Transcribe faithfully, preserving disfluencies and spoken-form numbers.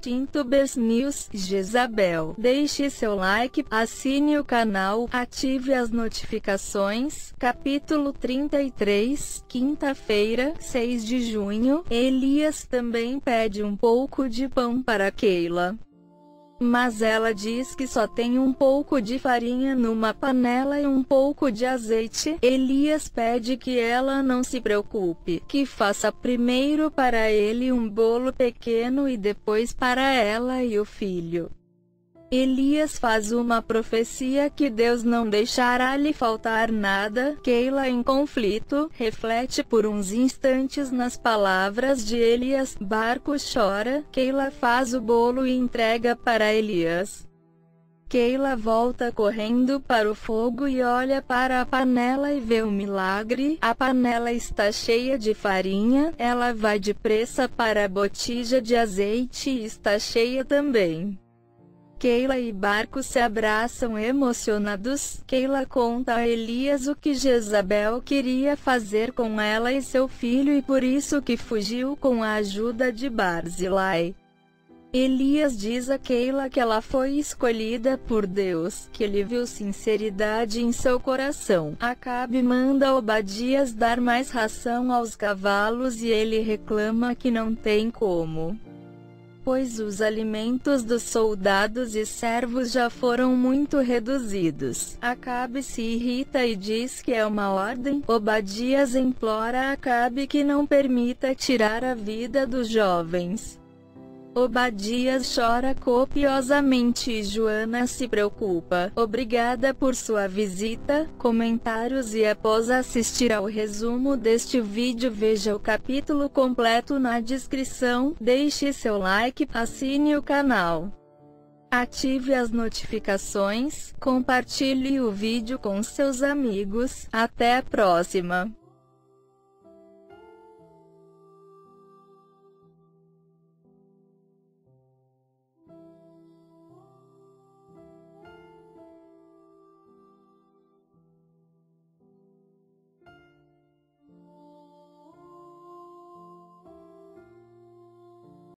Tintubers News, Jezabel. Deixe seu like, assine o canal, ative as notificações. Capítulo trinta e três, quinta-feira, seis de junho. Elias também pede um pouco de pão para Keila. Mas ela diz que só tem um pouco de farinha numa panela e um pouco de azeite. Elias pede que ela não se preocupe, que faça primeiro para ele um bolo pequeno e depois para ela e o filho. Elias faz uma profecia que Deus não deixará lhe faltar nada. Keila, em conflito, reflete por uns instantes nas palavras de Elias. Barco chora. Keila faz o bolo e entrega para Elias. Keila volta correndo para o fogo e olha para a panela e vê o milagre. A panela está cheia de farinha. Ela vai depressa para a botija de azeite e está cheia também. Keila e Barco se abraçam emocionados. Keila conta a Elias o que Jezabel queria fazer com ela e seu filho e por isso que fugiu com a ajuda de Barzilai. Elias diz a Keila que ela foi escolhida por Deus, que ele viu sinceridade em seu coração. Acabe manda Obadias dar mais ração aos cavalos e ele reclama que não tem como, pois os alimentos dos soldados e servos já foram muito reduzidos. Acabe se irrita e diz que é uma ordem. Obadias implora a Acabe que não permita tirar a vida dos jovens. Obadias chora copiosamente e Joana se preocupa. Obrigada por sua visita, comentários e após assistir ao resumo deste vídeo veja o capítulo completo na descrição. Deixe seu like, assine o canal, ative as notificações, compartilhe o vídeo com seus amigos. Até a próxima!